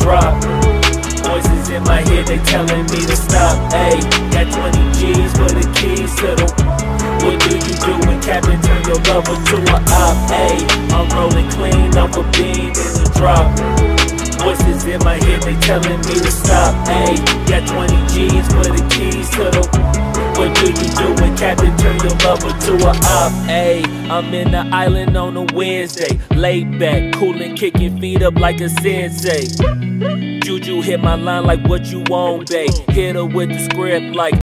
drop. Voices in my head, they telling me to stop. Ayy, got 20 G's for the keys to the. What do you do when Captain turn your lover to a op? Ayy, I'm rolling clean off a bean in the drop. Voices in my head, they telling me to stop. Ayy, got 20 G's for the keys to the. What do you do when Captain turn your lover to a op? Ayy, I'm in the island on a Wednesday, laid back, coolin', kicking feet up like a sensei. Juju hit my line like what you want, babe. Hit her with the script like